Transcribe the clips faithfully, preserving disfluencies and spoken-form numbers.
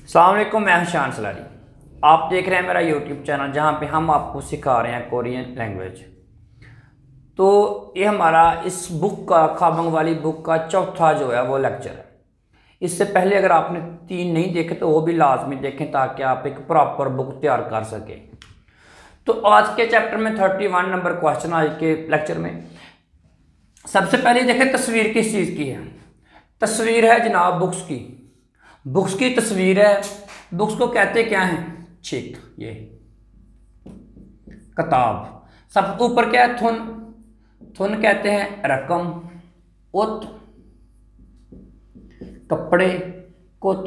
अस्सलाम वालेकुम, मैं शान सलारी। आप देख रहे हैं मेरा यूट्यूब चैनल जहां पे हम आपको सिखा रहे हैं कोरियन लैंग्वेज। तो ये हमारा इस बुक का खाबंग वाली बुक का चौथा जो है वो लेक्चर है। इससे पहले अगर आपने तीन नहीं देखे तो वो भी लाजमी देखें ताकि आप एक प्रॉपर बुक तैयार कर सकें। तो आज के चैप्टर में थर्टी वन नंबर क्वेश्चन आज के लेक्चर में सबसे पहले देखें तस्वीर किस चीज़ की है। तस्वीर है जनाब बुक्स की। बुक्स की तस्वीर है। बुक्स को कहते क्या हैं? चिक, ये किताब। सब ऊपर क्या है? थुन। थुन कहते हैं रकम। उत कपड़े, कुत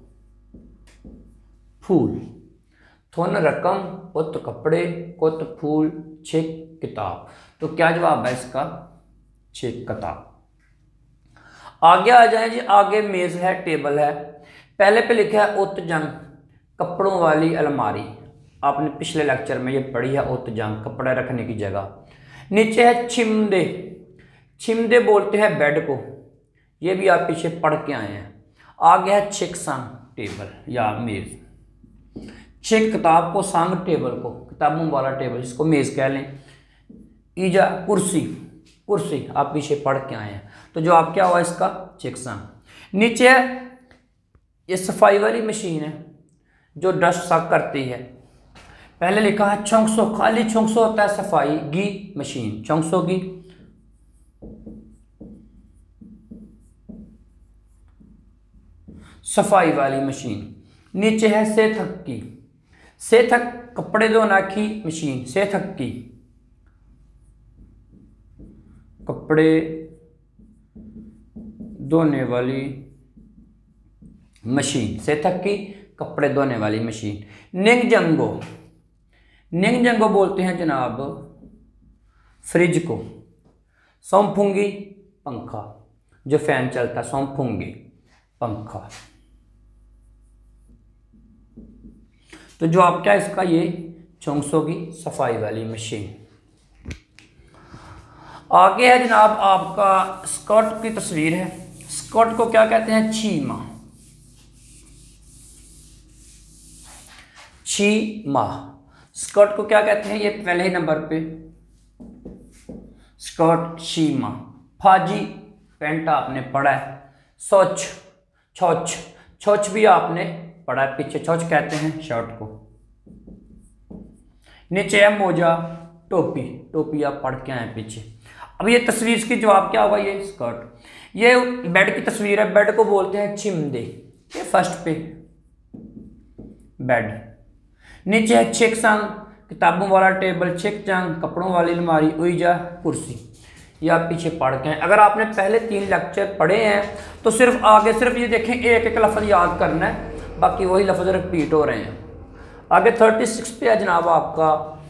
फूल। थुन रकम, उत कपड़े, कुत फूल, छिक किताब। तो क्या जवाब है इसका? छिक किताब। आगे आ जाए जी। आगे मेज है, टेबल है। पहले पे लिखा है उत जंग, कपड़ों वाली अलमारी। आपने पिछले लेक्चर में ये पढ़ी है, उत जंग कपड़े रखने की जगह। नीचे है छिमदे। छिमदे बोलते हैं बेड को, ये भी आप पीछे पढ़ के आए हैं। आगे है छिक संग, टेबल या मेज। छिक किताब को, संग टेबल को, किताबों वाला टेबल जिसको मेज कह लें। ईजा कुर्सी, कुर्सी आप पीछे पढ़ के आए हैं। तो जो आप क्या हुआ इसका? छिक संग। नीचे है ये सफाई वाली मशीन है जो डस्ट साफ करती है। पहले लिखा है छोंगसो, खाली छोंगसो होता है सफाई गी मशीन, छोंगसो गी। सफाई वाली मशीन। नीचे है सेथक की, सेथक कपड़े धोना की मशीन, सेथक की कपड़े धोने वाली मशीन, सेथक की कपड़े धोने वाली मशीन। निंगजंगो, निंगजंगो बोलते हैं जनाब फ्रिज को। सोमफुंगी पंखा, जो फैन चलता है, सोमफुंगी पंखा। तो जो आप क्या इसका? ये चोंगसो की सफाई वाली मशीन। आगे है जनाब आपका स्कर्ट की तस्वीर है। स्कर्ट को क्या कहते हैं? चीमा, चीमा। स्कर्ट को क्या कहते हैं? ये पहले ही नंबर पे स्कर्ट, चीमा। फाजी पैंट आपने पढ़ा है। सोच, छोच, छोच भी आपने पढ़ा है पीछे, छोच कहते हैं शर्ट को। नीचे है मोजा, टोपी, टोपी आप पढ़ के आए पीछे। अब ये तस्वीर की जवाब क्या होगा? ये स्कर्ट। ये बेड की तस्वीर है। बेड को बोलते हैं छिमदे, ये फर्स्ट पे बेड। नीचे है छिक संग, किताबों वाला टेबल, छिक जंग कपड़ों वाली अलमारी, उईजा कुर्सी। ये आप पीछे पढ़ के हैं। अगर आपने पहले तीन लेक्चर पढ़े हैं तो सिर्फ आगे सिर्फ ये देखें, एक एक लफ्ज़ याद करना है, बाकी वही लफ्ज़ रिपीट हो रहे हैं। आगे थर्टी सिक्स पे है जनाब आपका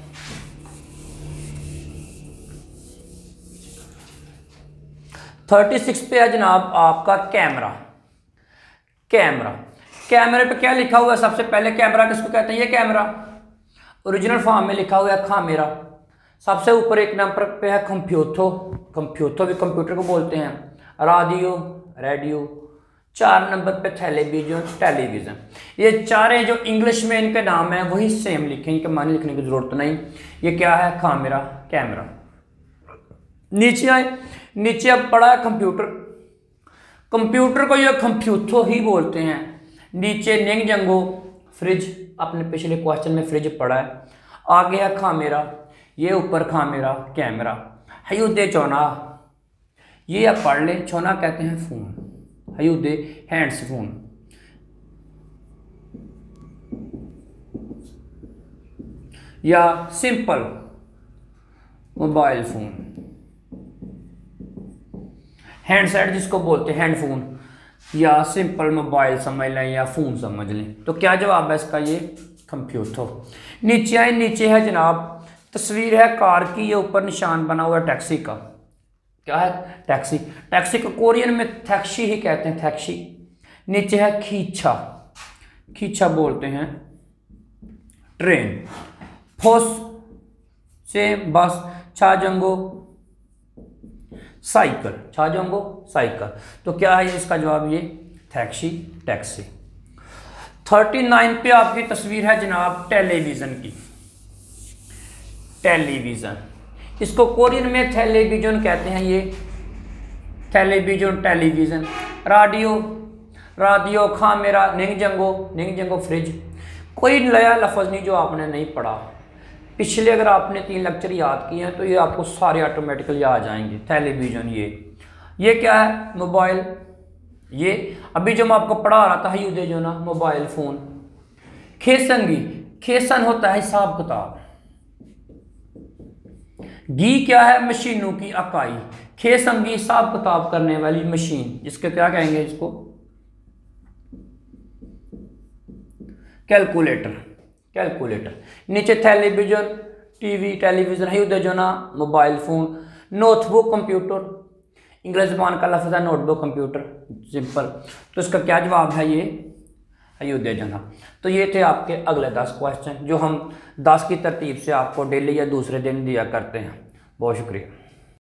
थर्टी सिक्स पे है जनाब आपका कैमरा। कैमरा, कैमरे पे क्या लिखा हुआ है? सबसे पहले कैमरा किसको कहते हैं? ये कैमरा ओरिजिनल फॉर्म में लिखा हुआ है खामेरा। सबसे ऊपर एक नंबर पे है कंप्यूथो, कंप्यूथो भी कंप्यूटर को बोलते हैं। Radio, radio. चार नंबर पे टेलीविजन, टेलीविजन। ये चारे जो इंग्लिश में इनके नाम है वही सेम लिखे, इनके माने लिखने की जरूरत नहीं। ये क्या है? Camera, camera. नीचे आए, नीचे अब पड़ा है कंप्यूटर। कंप्यूटर को ये कंप्यूथो ही बोलते हैं। नीचे निंगजंगो, फ्रिज, आपने पिछले क्वेश्चन में फ्रिज पढ़ा है। आगे है खामेरा, ये ऊपर खामेरा, कैमरा। हयुदे चौना, ये आप पढ़ ले, चौना कहते हैं फोन, हयुदे हैंड्स फोन। या सिंपल मोबाइल फोन, हैंडसेट जिसको बोलते हैं हैंडफोन, या सिंपल मोबाइल समझ लें या फ़ोन समझ लें। तो क्या जवाब है इसका? ये कंप्यूटर। नीचे आए, नीचे है जनाब तस्वीर है कार की, ये ऊपर निशान बना हुआ है टैक्सी का। क्या है? टैक्सी। टैक्सी को कोरियन में थैक्सी ही कहते हैं, थैक्सी। नीचे है खींचा, खींचा बोलते हैं ट्रेन। फोस से बस, छाजंगो साइकिल, छाजंगो साइकिल। तो क्या है इसका जवाब? ये टैक्सी, टैक्सी। थर्टी नाइन पे आपकी तस्वीर है जनाब टेलीविज़न की। टेलीविज़न, इसको कोरियन में टेलीविजन कहते हैं। ये television, television. Radio, radio, camera, निंगजंगो, निंगजंगो फ्रिज। कोई नया लफ्ज़ नहीं जो आपने नहीं पढ़ा। पिछले अगर आपने तीन लेक्चर याद किए हैं तो ये आपको सारे ऑटोमेटिकली आ जाएंगे। टेलीविज़न, ये ये क्या है? मोबाइल। ये अभी जो मैं आपको पढ़ा रहा था युदे जो ना मोबाइल फ़ोन। खेसंगी, खेसन होता है हिसाब किताब। गी क्या है? मशीनों की इकाई। खेसंगी हिसाब किताब करने वाली मशीन, जिसके क्या कहेंगे इसको? Calculator, calculator. नीचे टेलीविजन, टीवी, टेलीविज़न है उधर जो ना mobile phone. Notebook, computer. English जबान का लफ्ज़ है नोटबुक, कंप्यूटर, सिंपल। तो इसका क्या जवाब है? ये अयोध्या जाना। तो ये थे आपके अगले दस क्वेश्चन जो हम दस की तरतीब से आपको डेली या दूसरे दिन दिया करते हैं। बहुत शुक्रिया।